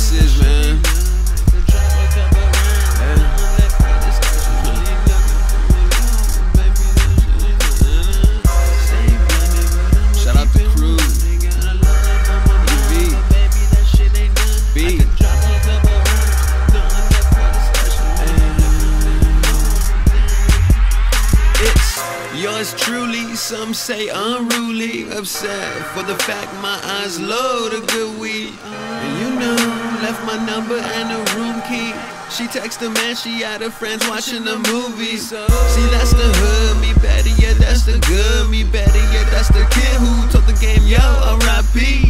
is, man. Shout out to crew. Yours truly, some say unruly, upset for the fact my eyes load a good weed. And you know, left my number and a room key. She texted man, she had her friends watching a movie. See, that's the hood, me better, yeah, that's the good, me better, yeah, that's the kid who told the game, yo, R.I.P.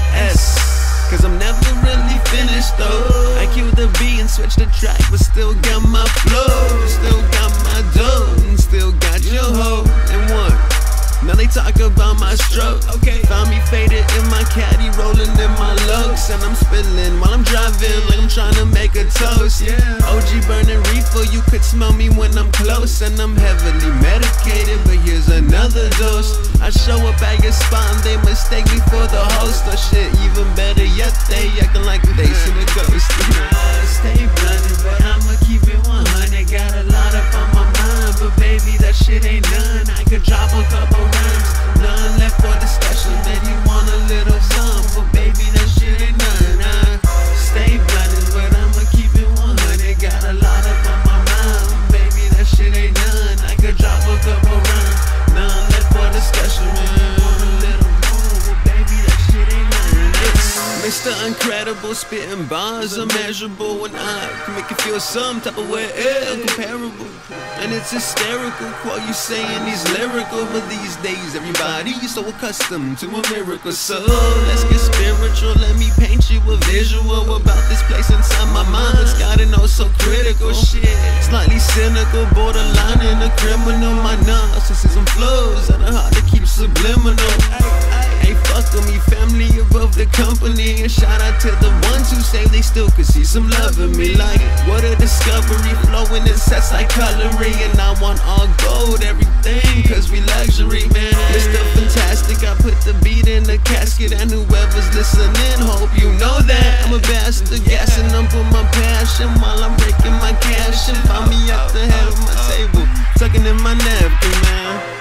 Cause I'm never really finished though. I killed the beat and switched the track, but still got my flow, still got my dough, and still got your hoe. And one, now they talk about my stroke. Okay, found me faded in my caddy, rolling in my lugs, and I'm spilling while I'm driving like I'm trying to make a toast. Yeah, OG burning reefer, you could smell me when I'm close, and I'm heavily medicated, but here's another dose. I show up at your spot and they mistake me for the host, or shit, even better yet, they acting like they seen a ghost. Stay blunted, but I'ma keep it 100. Got a lot up on my mind, but baby, that shit ain't none. I could drop a couple rhymes, none left for discussion. Then you want a little some, but baby, that shit ain't none. Stay blunted, but I'ma keep it 100. Got a lot up on my mind, baby, that shit ain't none. I could drop a couple rhymes, none left for discussion. Man, want a little more, but baby, that shit ain't none. Mr. Incredible, spitting bars unmeasurable, and I can make you feel some type of way, incomparable. And it's hysterical, quote you saying he's lyrical, but these days everybody's so accustomed to a miracle. So let's get spiritual, let me paint you a visual about this place inside my mind that's gotta know so critical. Shit, slightly cynical, borderline in a criminal. My narcissism flows at a heart to keep subliminal. Hey, fuck with me, family above the company. And shout out to the ones who say they still could see some love in me. Like, what a discovery, flowing in sets like cutlery. And I want all gold, everything, cause we luxury, man. Mr. Fantastic, I put the beat in the casket, and whoever's listening, hope you know that I'm a bastard, gassing up with my passion while I'm breaking my cash. And find me at the head of my table, tucking in my napkin, man.